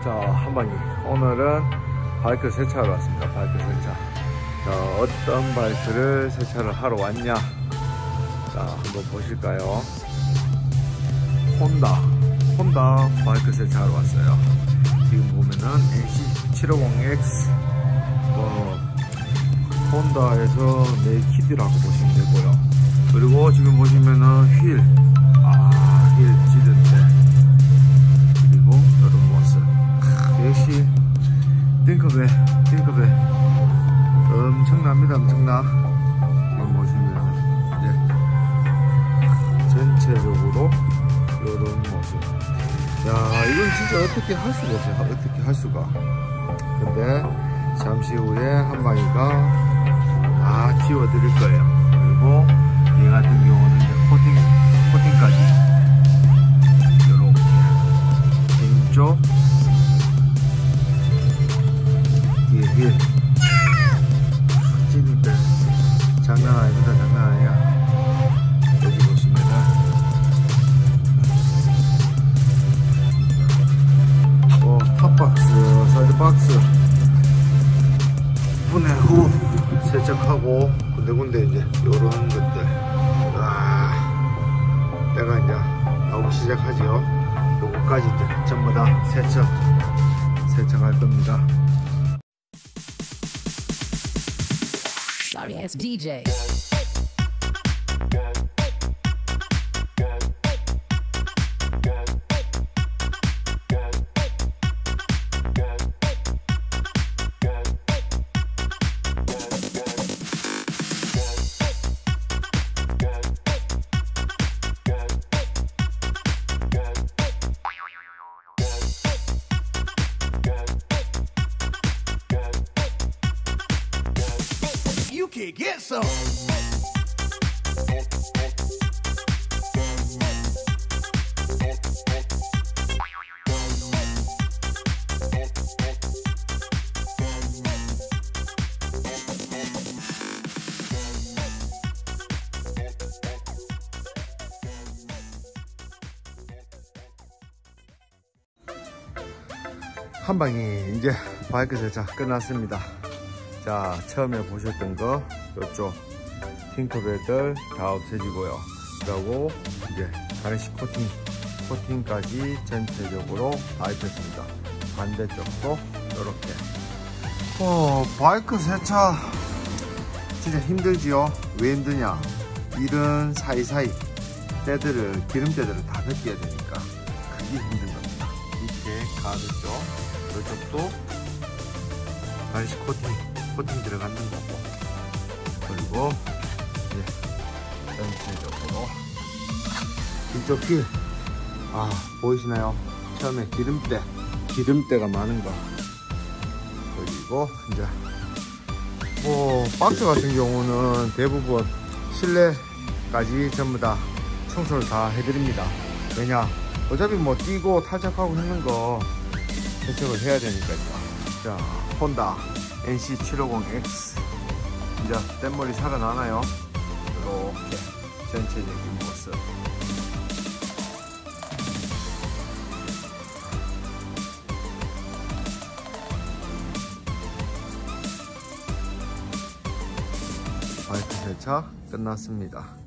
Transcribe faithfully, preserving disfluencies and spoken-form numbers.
자, 한방이 오늘은 바이크 세차하러 왔습니다. 바이크 세차. 자, 어떤 바이크를 세차를 하러 왔냐, 자, 한번 보실까요? 혼다 혼다 바이크 세차하러 왔어요. 지금 보면은 엔씨 칠오공 엑스 어, 혼다에서 네키드라고 보시면 되고요. 그리고 지금 보시면은 휠, 아, 휠 찌든데, 그리고 이런 모습. 역시 띵커벨, 띵커벨 엄청납니다. 엄청나. 지금 보시면 이제 전체적으로 이런 모습. 야, 이건 진짜 어떻게 할 수가 없어요. 어떻게 할 수가. 근데 잠시 후에 한방이가 다 지워드릴 거예요. 그리고 얘 같은 경우는 이제 코팅, 코팅까지 이렇게 왼쪽 뒤에 휠 찐인데 장난 아닙니다. 장난 아니야. 여기 보시면은 어, 탑박스, 사이드박스 분해 후 세척하고 군데군데 이제 요런 것들, 아, 때가 이제 나오기 시작하죠. 요거까지 이제 전부 다 세척 세척할 겁니다. Sorry ass 디제이. You can get some. 한방이 이제 바이크 세차 끝났습니다. 자, 처음에 보셨던 거 이쪽 팅커벨들 다 없애지고요. 그리고 이제 가르시 코팅 코팅까지 전체적으로 다 입혔습니다. 반대쪽도 이렇게. 어, 바이크 세차 진짜 힘들지요. 왜 힘드냐, 이런 사이사이 때들을, 기름때들을 다 벗겨야 되니까 그게 힘든 겁니다. 밑에 가드 쪽, 이쪽도 가르시 코팅 코팅 들어가는 거고, 그리고 이제 전체적으로 이쪽 휠, 아, 보이시나요? 처음에 기름때 기름때가 많은 거. 그리고 이제 뭐 박스 같은 경우는 대부분 실내까지 전부 다 청소를 다 해드립니다. 왜냐, 어차피 뭐 뛰고 탈착하고 했는 거 세척을 해야 되니까요. 자, 혼다 엔씨 칠오공 엑스 이제 뗏머리 살아나나요? 이렇게 전체적인 모습. 바이크 세차 끝났습니다.